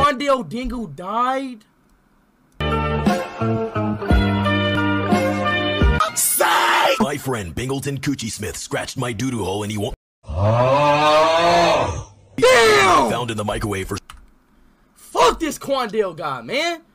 Quandale Dingle died? Say! My friend Bingleton Coochie Smith scratched my doo-doo hole and he won't. Damn! Found in the microwave for. Fuck this Quandale guy, man.